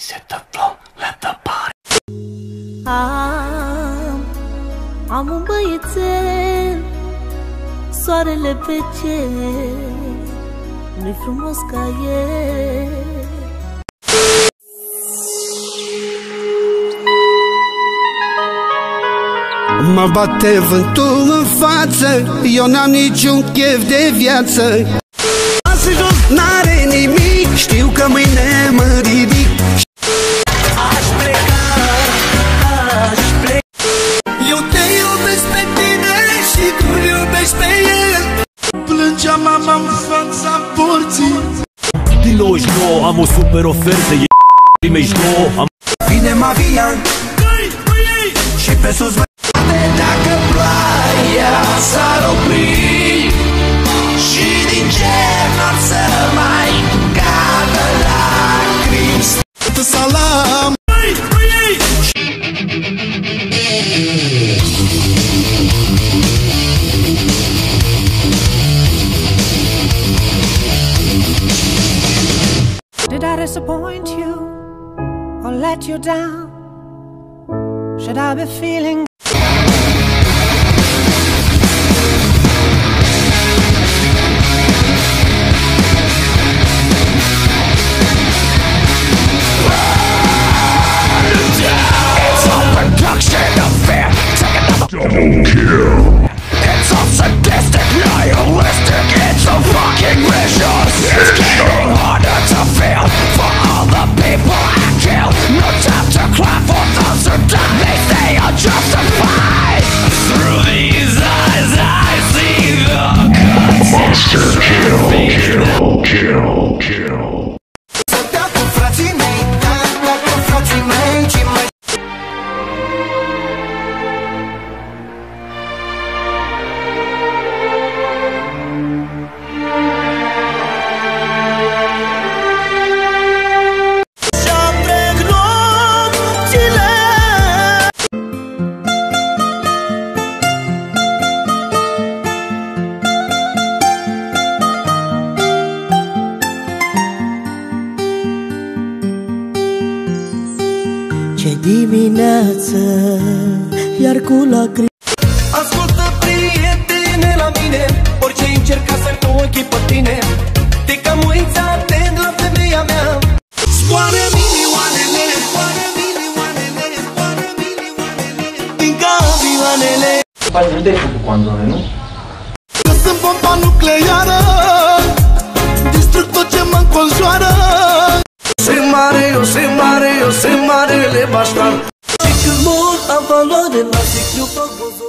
Set the floor, let the party. Am un băiețel, soarele pe cer, nu-i frumos ca el. Mă bate vântul în față, eu n-am niciun chef de viață. Azi jos n-are nimic, știu că mâine mă ridic. Aș pleca. Eu te iubesc pe tine și tu iubești pe el. Plângea mama în fața porții. Din 99 am o super ofertă, e primești 9. Vine Mavian și pe sus dacă ploaia s-ar opri și din cer n-ar să mai cadă lacrimi. Salam. Did I disappoint you or let you down? Should I be feeling double kill. It's all sadistic, nihilistic, it's so fucking vicious. It's getting harder to feel for all the people I kill. No time to clap for those who die. They say I'm justified. Through these eyes I see the monster kill, kill, kill, kill. Să dea cu frații mei, da cu frații mei, ci mai Ce dimineață, iar cu lacrimi. ascultă, prietene, la mine, orice încerca să nu ochii pe tine. Te cam uiți atent la femeia mea. Scoară milioanele, scoară milioanele, scoară milioanele din camioanele. Nu te-ai făcut coandone, nu? Eu sunt bomba nucleară, distrug tot ce mă înconjoară. Sunt marele baștar. Și când mor am valoare, la sicriu fac